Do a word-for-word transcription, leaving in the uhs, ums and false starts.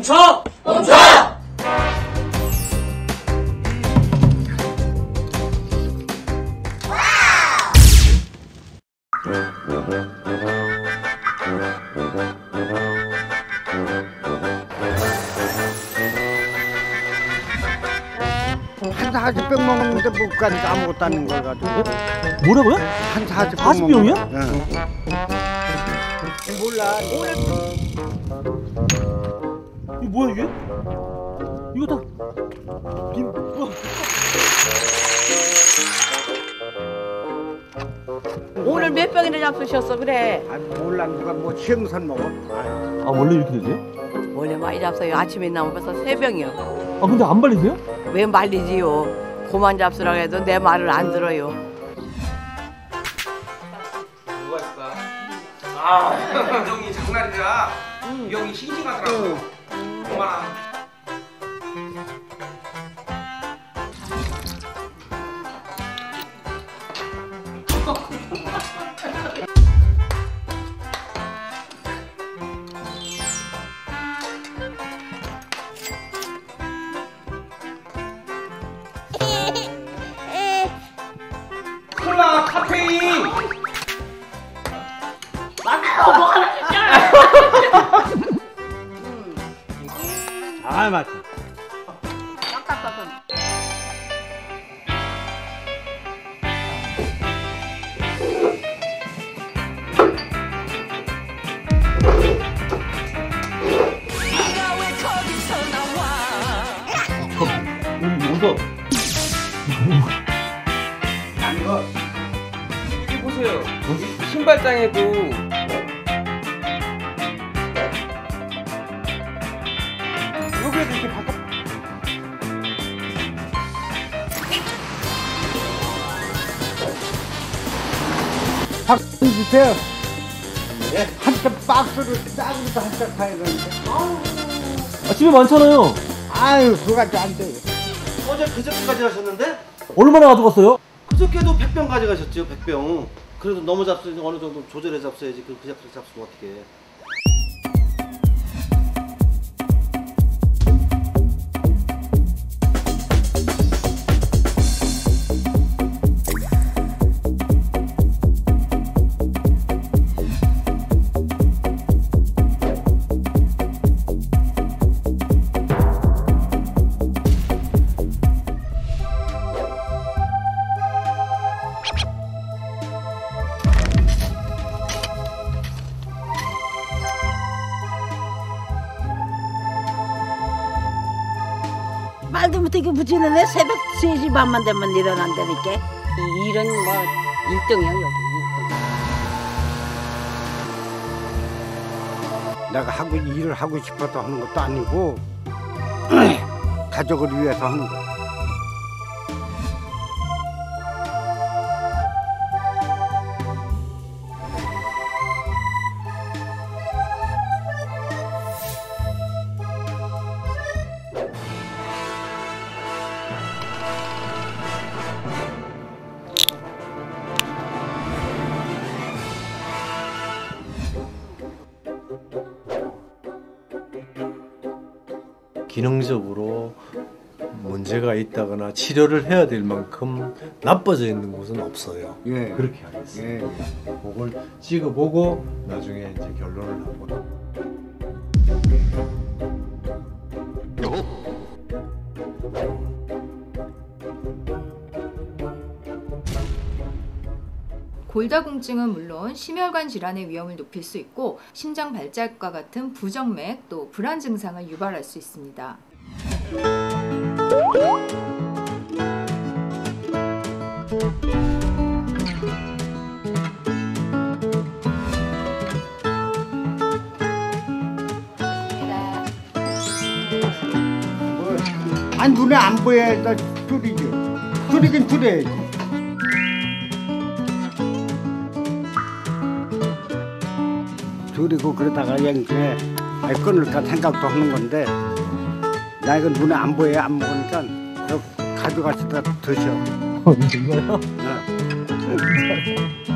멈춰! 멈춰! 한 사십 병 먹었는데 뭐까지 아무것도 안 걸 가지고. 뭐라고요? 한 사십 병 사십 병이요? 응. 몰라. 오늘 이거 뭐야 이게? 이거 다 김... 뭐... 오늘 몇 병이나 잡수셨어 그래? 아 몰라 누가 뭐 시험선 먹어. 아 원래 이렇게 되세요? 원래 많이 잡숴요. 아침에 나오면 벌써 세 병이요. 아 근데 안 발리세요? 왜 말리지요? 그만 잡수라고 해도 내 말을 안 들어요. 뭐가 있을까? 아, 형이 장난이라 이 형이 싱싱하더라고. 그만아. 콜라 카페인. 아 맞다. 깎았어. 음, 이거 이거 여기 보세요. 신발장에도 여기에도 이렇게 바꿔. 박수 주세요. 예? 한참 박스를 싸구려도 한참 사야 되는데. 아, 집에 많잖아요. 아유 그거 안 돼요. 어제 그저께까지 하셨는데? 얼마나 가져갔어요? 그저께도 백 병 가져가셨죠, 백 병. 그래도 너무 잡수지 어느 정도 조절해 잡숴야지. 그 그저께 잡수면 어떡해. 말도 못하게 부치는 애 새벽 세 시 반만 되면 일어난다니까. 이 일은 뭐 일등이야 여기 일등. 내가 하고 일을 하고 싶어서 하는 것도 아니고 가족을 위해서 하는 거야. 기능적으로 문제가 있다거나 치료를 해야 될 만큼 나빠져 있는 곳은 없어요. 예. 그렇게 하겠습니다. 예. 그걸 찍어보고 나중에 이제 결론을 하고. 골다공증은 물론 심혈관 질환의 위험을 높일 수 있고 심장 발작과 같은 부정맥 또 불안 증상을 유발할 수 있습니다. 뭐, 아니 눈에 안 보여야 나 줄이죠. 줄이긴 줄여야지. 줄이고 그러다가 이제 아이 끊을까 생각도 하는 건데 나 이거 눈에 안 보여야 안 먹으니까 가져가시다 드셔. 어, 이거요? 네.